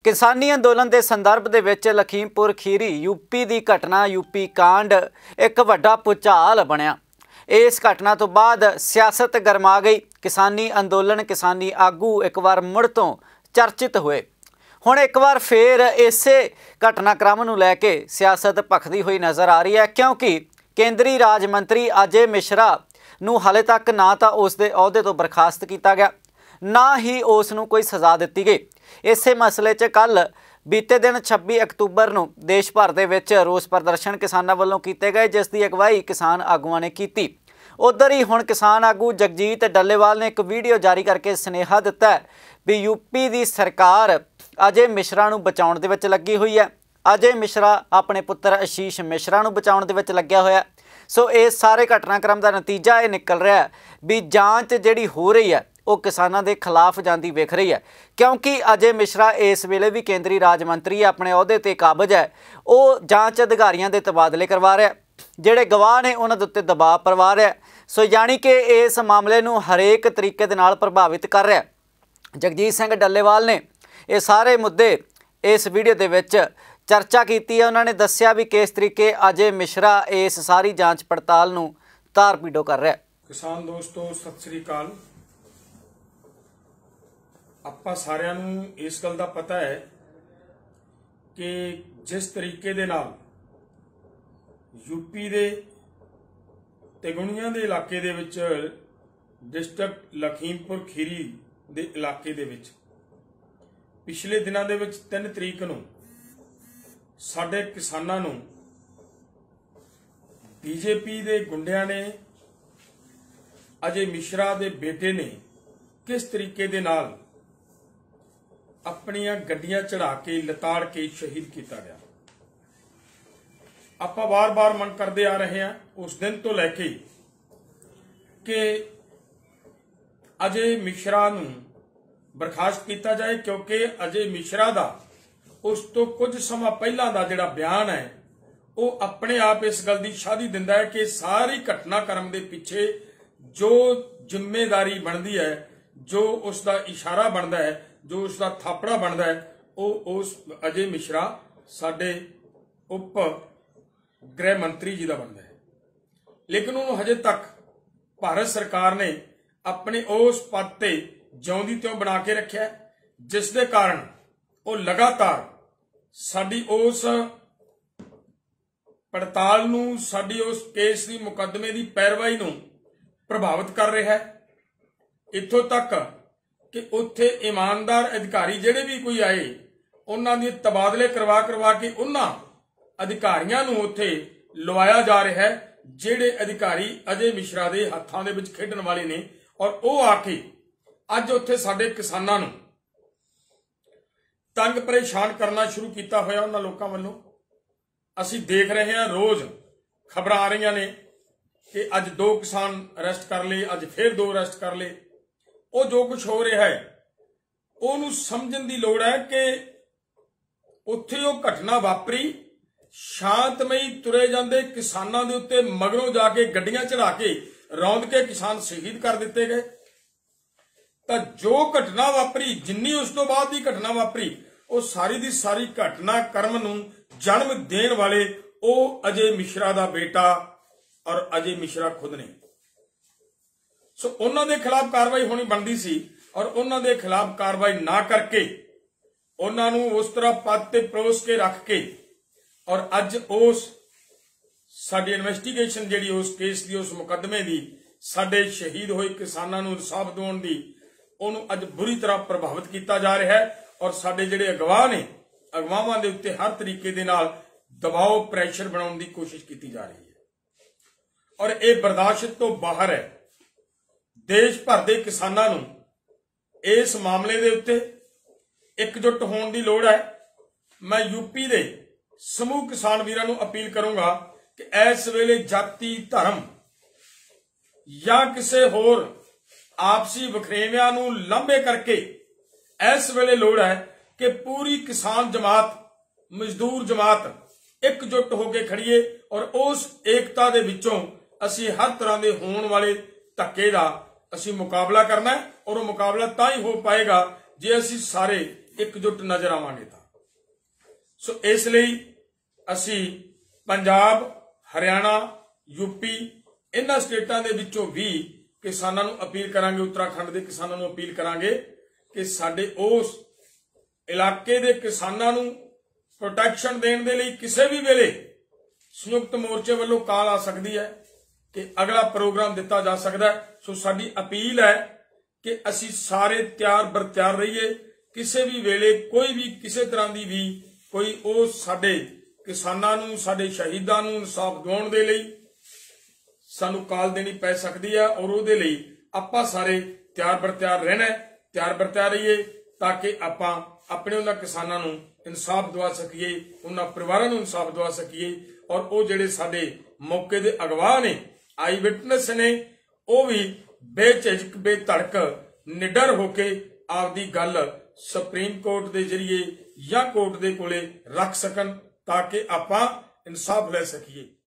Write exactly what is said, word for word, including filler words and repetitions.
किसानी अंदोलन के संदर्भ दे विच लखीमपुर खीरी यूपी की घटना यूपी कांड एक वड्डा भूचाल बनिया। इस घटना तो बाद सियासत गरमा गई। किसानी अंदोलन किसानी आगू एक बार मुड़ तो चर्चित हुए। हुण एक बार फिर इसे घटनाक्रम नूं लैके सियासत भखदी हुई नज़र आ रही है, क्योंकि केंद्रीय राज मंत्री अजय मिश्रा नूं हाले तक ना तो उसके अहुदे तो बर्खास्त किया गया, ना ही उस नूं कोई सज़ा दी गई। इसे मसले च कल बीते दिन छब्बी अक्तूबर नूं देश भर दे विच रोस प्रदर्शन किसानां वल्लों कीते गए, जिस दी अगवाई किसान आगूआं ने की। उधर ही हुण किसान आगू जगजीत डल्लेवाल ने एक वीडियो जारी करके सुनेहा दिता है भी यूपी की सरकार अजय मिश्रा नूं बचाउण दे विच लगी हुई है। अजय मिश्रा अपने पुत्र आशीष मिश्रा नूं बचाउण दे विच लग्या होया। सो इस सारे घटनाक्रम का नतीजा ये निकल रहा है भी जांच जिहड़ी हो रही है वो किसानों के खिलाफ जाती वेख रही है, क्योंकि अजय मिश्रा इस वेले भी केंद्रीय राज मंत्री अपने अहुदे ते काबज है। वो जांच अधिकारियों के तबादले करवा रहा है, जिहड़े गवाह ने उन्होंने उत्ते दबाव परवा रहा है। सो यानी कि इस मामले नूं हरेक तरीके दे नाल प्रभावित कर रहा है। जगजीत सिंह डल्लेवाल ने ये सारे मुद्दे इस वीडियो दे विच चर्चा की है। उन्होंने दस्सिया भी किस तरीके अजय मिश्रा इस सारी जांच पड़ताल नूं तार पीडो कर रहा है। किसान दोस्तों सत श्री अकाल। ਆਪਾਂ ਸਾਰਿਆਂ ਨੂੰ ਇਸ ਗੱਲ ਦਾ ਪਤਾ ਹੈ ਕਿ ਜਿਸ ਤਰੀਕੇ ਦੇ ਨਾਲ ਯੂਪੀ ਦੇ ਤਿਗੁਣੀਆਂ ਦੇ ਇਲਾਕੇ ਦੇ ਵਿੱਚ ਡਿਸਟ੍ਰਿਕਟ ਲਖੀਮਪੁਰ ਖੀਰੀ ਦੇ ਇਲਾਕੇ ਦੇ ਵਿੱਚ ਪਿਛਲੇ ਦਿਨਾਂ ਦੇ ਵਿੱਚ ਤਿੰਨ ਤਰੀਕ ਨੂੰ ਸਾਡੇ ਕਿਸਾਨਾਂ ਨੂੰ ਬੀਜੇਪੀ ਦੇ ਗੁੰਡਿਆਂ ਨੇ ਅਜੇ ਮਿਸ਼ਰਾ ਦੇ ਬੇਟੇ ਨੇ ਕਿਸ ਤਰੀਕੇ ਦੇ ਨਾਲ अपनिया गड्डियां चढ़ा के लताड़ के शहीद किया गया। आप बार बार मन करते आ रहे हैं उस दिन तो लैके कि अजय मिश्रा नूं बर्खास्त किया जाए, क्योंकि अजय मिश्रा दा उस तो कुछ समा पहला दा जिहड़ा बयान है वो अपने आप इस गल दी शादी दिंदा है कि सारी घटनाक्रम दे पिछे जो जिम्मेदारी बनती है, जो उसका इशारा बनता है, जो उसका थापड़ा बनता है, वो उस अजय मिश्रा साडे उप गृह मंत्री जी का बनता है। लेकिन उन्होंने हजे तक भारत सरकार ने अपने उस पद ते ज्यों त्यों बना के रखा, जिस दे कारण वो लगातार साडी उस पड़ताल नूं, साडी उस केस की मुकदमे की पैरवाई नूं प्रभावित कर रहा है। इत्थों तक कि उत्थे ईमानदार अधिकारी जिहड़े भी कोई आए उन्हां दे तबादले करवा करवा के उन्हां अधिकारियां नूं उत्थे लवाया जा रहा है, जिहड़े अधिकारी अजय मिश्रा दे हत्थां दे विच खेडण वाले ने। और वो आके अज उत्थे साडे किसानां नूं तंग परेशान करना शुरू किया होया उन्हां लोकां वल्लों। असीं देख रहे हैं, रोज खबरां आ रही ने कि अज दो किसान अरेस्ट कर लए, अज फिर दो अरेस्ट कर लए। वो जो कुछ हो रहा है उन्होंने समझण दी लोड़ है कि उत्थे वो घटना वापरी, शांतमई तुरे जांदे किसानां दे उत्ते मगरों जाके गड्डियां चढ़ा के रौंद के किसान शहीद कर दिते गए। तो जो घटना वापरी, जिन्नी उस तो बाद की घटना वापरी, वो सारी दी सारी घटना कर्म नूं जन्म देण वाले वो अजय मिश्रा दा बेटा और अजय मिश्रा खुद ने। सो उन्हां दे खिलाफ कार्रवाई होनी बनती सी, और उन्हां दे खिलाफ कार्रवाई ना करके उन्हां नूं उस तरह पद ते परोस के रख के, और अज उस साडी इन्वेस्टिगेशन जिहड़ी उस केस दी, उस मुकदमे दी, साडे शहीद होए किसानां नूं इंसाफ दिवाउण दी, उहनूं अज बुरी तरह प्रभावित किया जा रहा है। और साडे जिहड़े अगवाह ने, अगवाहां दे उत्ते हर तरीके दे नाल दबाव प्रैशर बनाउण दी कोशिश की जा रही है, और ये बर्दाश्त तो बाहर है। देश भर के किसानां नूं इस मामले दे उत्ते एकजुट होने की लोड़ है। मैं यूपी दे समूह किसान वीरां नूं अपील करूंगा कि इस वेले जाति धर्म या किसी होर आपसी वखरेवियां नूं लांभे करके इस वेले लोड़ है कि पूरी किसान जमात, मजदूर जमात एकजुट होकर खड़ीए, और उस एकता दे विचों असीं हर तरह के होने वाले धक्के दा असीं मुकाबला करना है। और वो मुकाबला तां ही हो पाएगा जे असीं सारे एकजुट नजर आवांगे तां सो इसलिए असी पंजाब हरियाणा यूपी इन्हां स्टेटां दे विचों भी किसानां नूं अपील करांगे, उत्तराखंड दे किसानां नूं अपील करांगे कि साडे उस इलाके दे किसानां नूं प्रोटैक्शन देण दे लई किसी भी वेले संयुक्त मोर्चे वालों कॉल आ सकती है कि अगला प्रोग्राम दिता जा सकता है। सो साडी अपील है कि असी सारे तैयार बर तैयार रहिए, किसी भी वेले कोई भी किसी तरह की भी कोई ओ साडे किसानां नूं साडे शहीदां नूं इंसाफ दिवाउण दे लई सानू कॉल देनी पै सकती है और उहदे लई आपां सारे तैयार बर तैयार रहना, तैयार बर तैयार रहिए ताकि आपां अपने उन्हां किसानां नूं इंसाफ दिवा सकीए, उन्हां परिवारां नूं इंसाफ दिवा सकीए और वो जिहड़े साडे मौके दे अगवाह ने आई विटनेस ने वो भी बेझिझक बेधड़क निडर होके आपदी गल सुप्रीम कोर्ट के जरिए या कोर्ट के कोले रख सकन ताकि आपां इंसाफ लै सकीए।